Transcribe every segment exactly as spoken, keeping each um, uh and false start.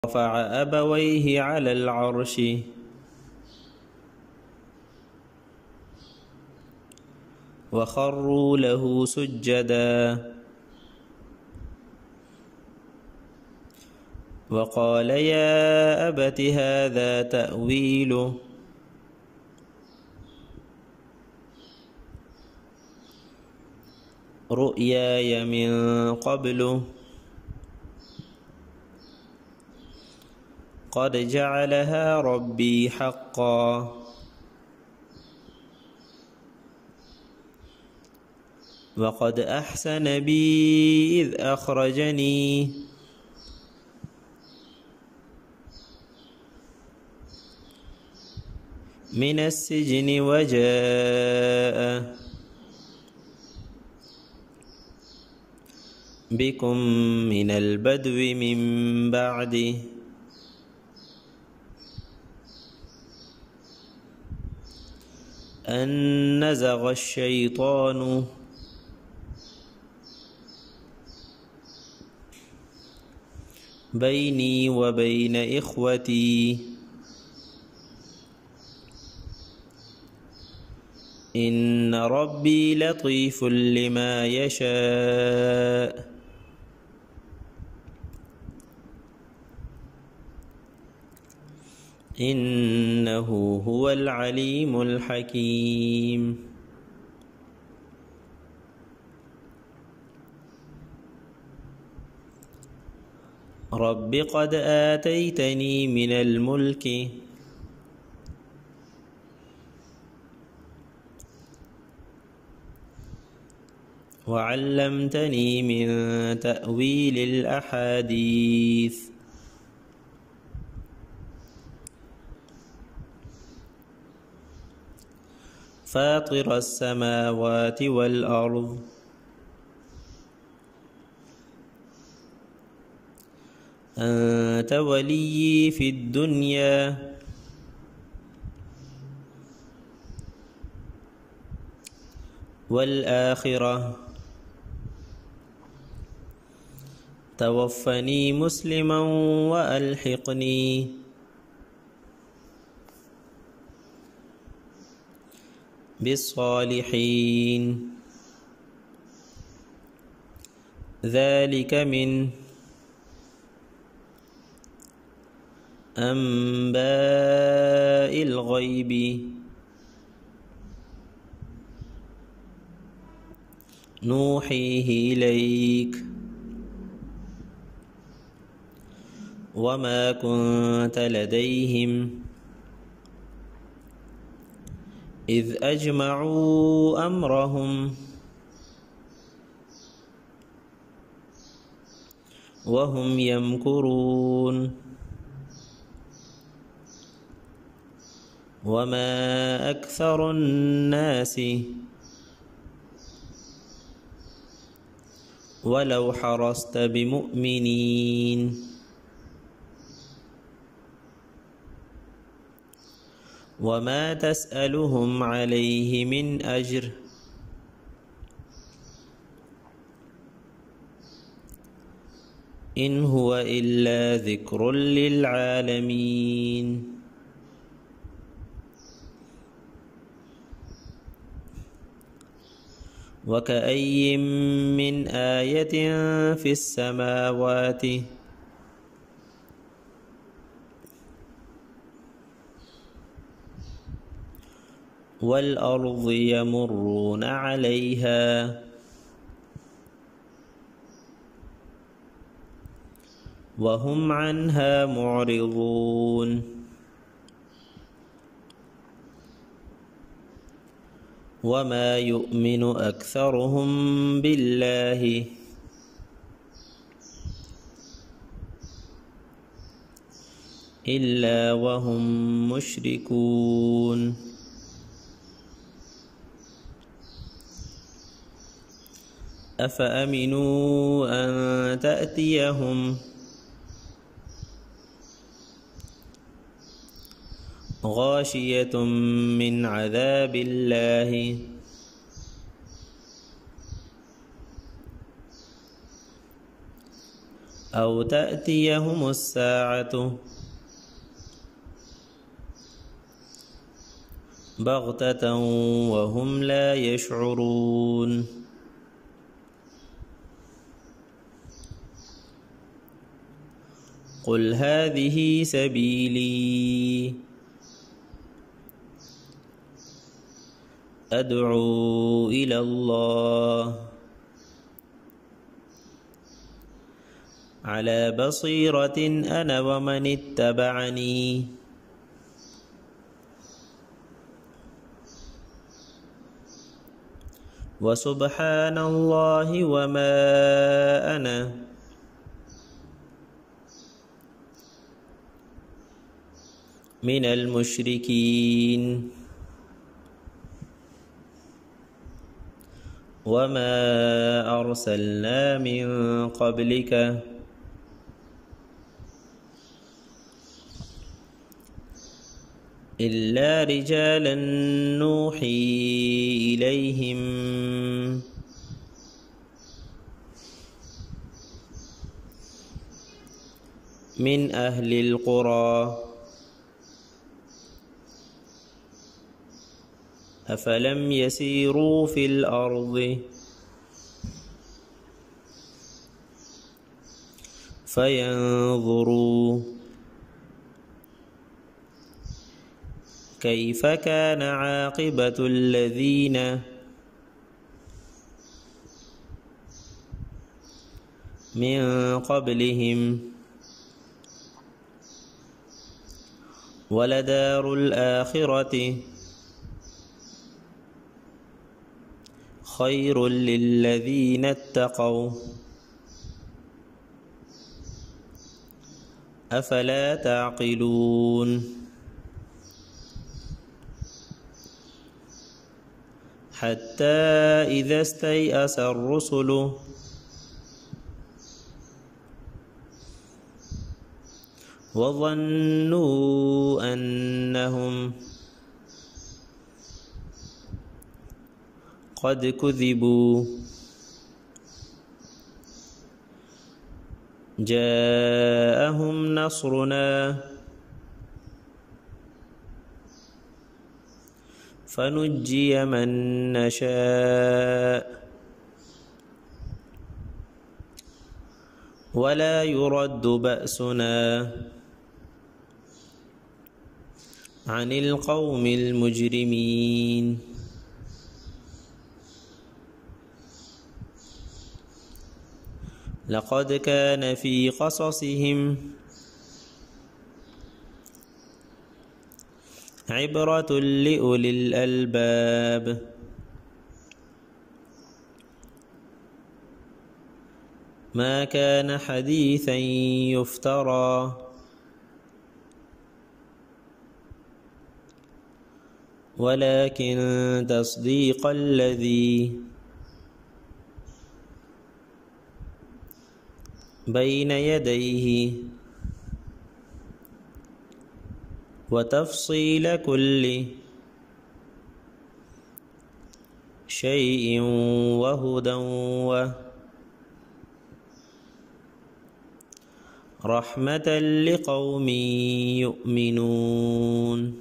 رفع أبويه على العرش وخروا له سجدا وقال يا أبت هذا تأويل رؤياي من قبل قد جعلها ربي حقا وقد أحسن بي إذ أخرجني من السجن وجاء بكم من البدو من بعده أن نزغ الشيطان بيني وبين إخوتي إن ربي لطيف لما يشاء إنه هو العليم الحكيم. رب قد آتيتني من الملك وعلمتني من تأويل الأحاديث فاطر السماوات والأرض أنت وليي في الدنيا والآخرة توفني مسلما وألحقني بالصالحين ذلك من أنباء الغيب نوحيه إليك وما كنت لديهم إذ أجمعوا أمرهم وهم يمكرون وما أكثر الناس ولو حرصت بمؤمنين وما تسألهم عليه من أجر إن هو إلا ذكر للعالمين. وكأي من آية في السماوات والأرض يمرون عليها وهم عنها معرضون وما يؤمن أكثرهم بالله إلا وهم مشركون أفأمنوا أن تأتيهم غاشية من عذاب الله أو تأتيهم الساعة بغتة وهم لا يشعرون قل هذه سبيلي أدعو إلى الله على بصيرة أنا ومن اتبعني وسبحان الله وما أنا من المشركين وما أرسلنا من قبلك إلا رجالا نوحي إليهم من أهل القرى أفلم يسيروا في الأرض فينظروا كيف كان عاقبة الذين من قبلهم ولدار الآخرة خير للذين اتقوا أفلا تعقلون حتى إذا استيأس الرسل وظنوا أنهم قد كذبوا جاءهم نصرنا فنجي من نشاء ولا يرد بأسنا عن القوم المجرمين لقد كان في قصصهم عبرة لأولي الألباب ما كان حديثا يفترى ولكن تصديق الذي بين يديه وتفصيل كل شيء وهدى ورحمة لقوم يؤمنون.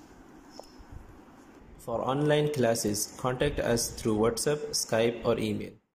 For online classes, contact us through WhatsApp, Skype or email.